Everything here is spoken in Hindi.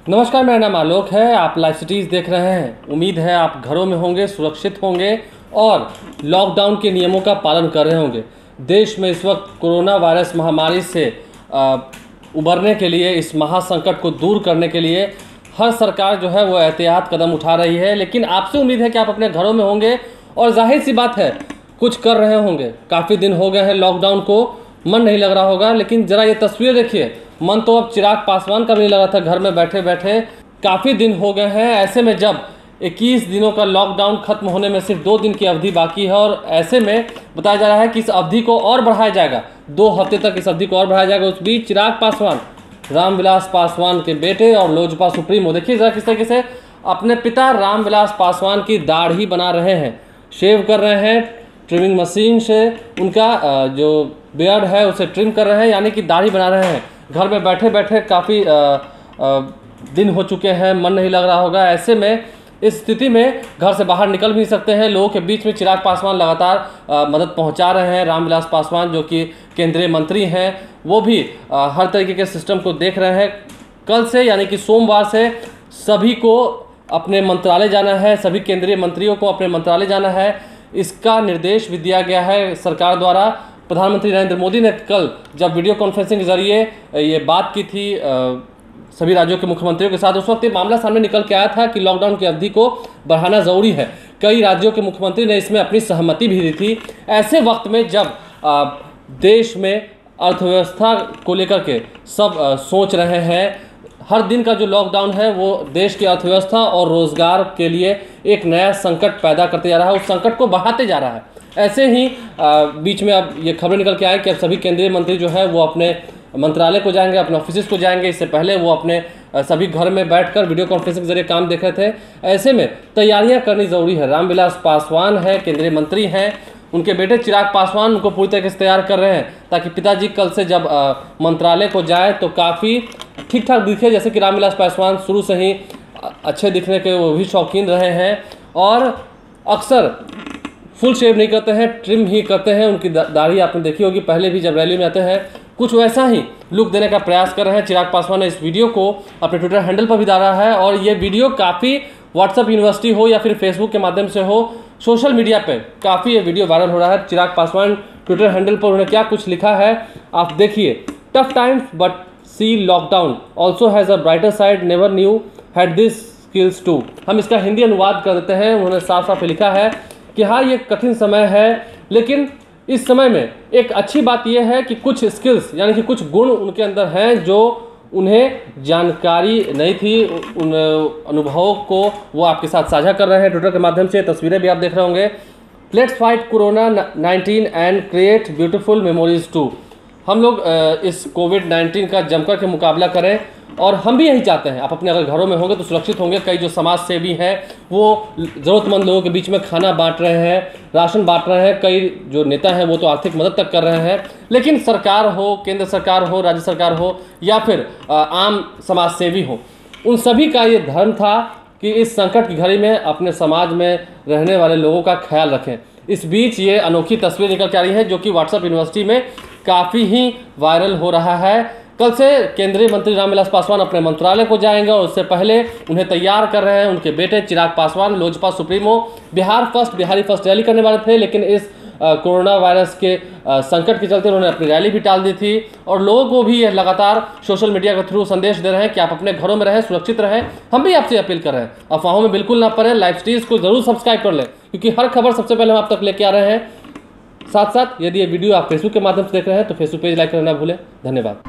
नमस्कार, मेरा नाम आलोक है। आप लाइव सिटीज़ देख रहे हैं। उम्मीद है आप घरों में होंगे, सुरक्षित होंगे और लॉकडाउन के नियमों का पालन कर रहे होंगे। देश में इस वक्त कोरोना वायरस महामारी से उबरने के लिए, इस महासंकट को दूर करने के लिए हर सरकार जो है वो एहतियात कदम उठा रही है। लेकिन आपसे उम्मीद है कि आप अपने घरों में होंगे और जाहिर सी बात है कुछ कर रहे होंगे। काफ़ी दिन हो गए हैं लॉकडाउन को, मन नहीं लग रहा होगा। लेकिन ज़रा ये तस्वीर देखिए, मन तो अब चिराग पासवान का भी नहीं लग रहा था घर में बैठे बैठे। काफ़ी दिन हो गए हैं। ऐसे में जब 21 दिनों का लॉकडाउन खत्म होने में सिर्फ 2 दिन की अवधि बाकी है और ऐसे में बताया जा रहा है कि इस अवधि को और बढ़ाया जाएगा, 2 हफ्ते तक इस अवधि को और बढ़ाया जाएगा। उस बीच चिराग पासवान, रामविलास पासवान के बेटे और लोजपा सुप्रीमो, देखिए ज़रा किस तरीके से अपने पिता रामविलास पासवान की दाढ़ी बना रहे हैं, शेव कर रहे हैं, ट्रिमिंग मशीन से उनका जो बियर्ड है उसे ट्रिम कर रहे हैं, यानी कि दाढ़ी बना रहे हैं। घर में बैठे बैठे काफ़ी दिन हो चुके हैं, मन नहीं लग रहा होगा। ऐसे में इस स्थिति में घर से बाहर निकल भी नहीं सकते हैं। लोगों के बीच में चिराग पासवान लगातार मदद पहुंचा रहे हैं। रामविलास पासवान जो कि केंद्रीय मंत्री हैं, वो भी हर तरीके के सिस्टम को देख रहे हैं। कल से यानी कि सोमवार से सभी को अपने मंत्रालय जाना है, सभी केंद्रीय मंत्रियों को अपने मंत्रालय जाना है। इसका निर्देश भी दिया गया है सरकार द्वारा। प्रधानमंत्री नरेंद्र मोदी ने कल जब वीडियो कॉन्फ्रेंसिंग के जरिए ये बात की थी सभी राज्यों के मुख्यमंत्रियों के साथ, उस वक्त ये मामला सामने निकल के आया था कि लॉकडाउन की अवधि को बढ़ाना ज़रूरी है। कई राज्यों के मुख्यमंत्री ने इसमें अपनी सहमति भी दी थी। ऐसे वक्त में जब देश में अर्थव्यवस्था को लेकर के सब सोच रहे हैं, हर दिन का जो लॉकडाउन है वो देश की अर्थव्यवस्था और रोज़गार के लिए एक नया संकट पैदा करते जा रहा है, उस संकट को बढ़ाते जा रहा है। ऐसे ही बीच में अब ये खबरें निकल के आए कि अब सभी केंद्रीय मंत्री जो है वो अपने मंत्रालय को जाएंगे, अपने ऑफिस को जाएंगे। इससे पहले वो अपने सभी घर में बैठकर वीडियो कॉन्फ्रेंसिंग के जरिए काम देख रहे थे। ऐसे में तैयारियां करनी ज़रूरी है। रामविलास पासवान है, केंद्रीय मंत्री हैं, उनके बेटे चिराग पासवान उनको पूरी तरीके से तैयार कर रहे हैं ताकि पिताजी कल से जब मंत्रालय को जाए तो काफ़ी ठीक ठाक दिखे। जैसे कि रामविलास पासवान शुरू से ही अच्छे दिखने के वो भी शौकीन रहे हैं और अक्सर फुल शेव नहीं करते हैं, ट्रिम ही करते हैं। उनकी दाढ़ी आपने देखी होगी, पहले भी जब रैली में आते हैं कुछ वैसा ही लुक देने का प्रयास कर रहे हैं। चिराग पासवान ने इस वीडियो को अपने ट्विटर हैंडल पर भी डाला है और ये वीडियो काफ़ी व्हाट्सएप यूनिवर्सिटी हो या फिर फेसबुक के माध्यम से हो, सोशल मीडिया पे काफ़ी ये वीडियो वायरल हो रहा है। चिराग पासवान ट्विटर हैंडल पर उन्होंने क्या कुछ लिखा है आप देखिए। Tough times but see lockdown also has a brighter side, never knew had this skills too. हम इसका हिंदी अनुवाद कर देते हैं। उन्होंने साफ साफ लिखा है कि हाँ, ये कठिन समय है, लेकिन इस समय में एक अच्छी बात यह है कि कुछ स्किल्स यानी कि कुछ गुण उनके अंदर हैं जो उन्हें जानकारी नहीं थी। उन अनुभवों को वो आपके साथ साझा कर रहे हैं ट्विटर के माध्यम से। तस्वीरें भी आप देख रहे होंगे। Let's fight corona nineteen and create beautiful memories too. हम लोग इस कोविड-19 का जमकर के मुकाबला करें और हम भी यही चाहते हैं। आप अपने अगर घरों में होंगे तो सुरक्षित होंगे। कई जो समाज सेवी हैं वो ज़रूरतमंद लोगों के बीच में खाना बांट रहे हैं, राशन बांट रहे हैं। कई जो नेता हैं वो तो आर्थिक मदद तक कर रहे हैं। लेकिन सरकार हो, केंद्र सरकार हो, राज्य सरकार हो या फिर आम समाज सेवी हो, उन सभी का ये धर्म था कि इस संकट की घड़ी में अपने समाज में रहने वाले लोगों का ख्याल रखें। इस बीच ये अनोखी तस्वीर निकल के आ रही है जो कि व्हाट्सएप यूनिवर्सिटी में काफ़ी ही वायरल हो रहा है। कल से केंद्रीय मंत्री रामविलास पासवान अपने मंत्रालय को जाएंगे और उससे पहले उन्हें तैयार कर रहे हैं उनके बेटे Chirag Paswan, Lojpa supremo. Bihari first rally करने वाले थे, लेकिन इस कोरोना वायरस के संकट के चलते उन्होंने अपनी रैली भी टाल दी थी। और लोगों को भी ये लगातार सोशल मीडिया के थ्रू संदेश दे रहे हैं कि आप अपने घरों में रहें, सुरक्षित रहें। हम भी आपसे अपील कर रहे हैं, अफवाहों में बिल्कुल ना पड़ें। लाइव सिटीज़ को ज़रूर सब्सक्राइब कर लें क्योंकि हर खबर सबसे पहले हम आप तक लेके आ रहे हैं। साथ साथ यदि ये वीडियो आप फेसबुक के माध्यम से देख रहे हैं तो फेसबुक पेज लाइक करना ना भूलें। धन्यवाद।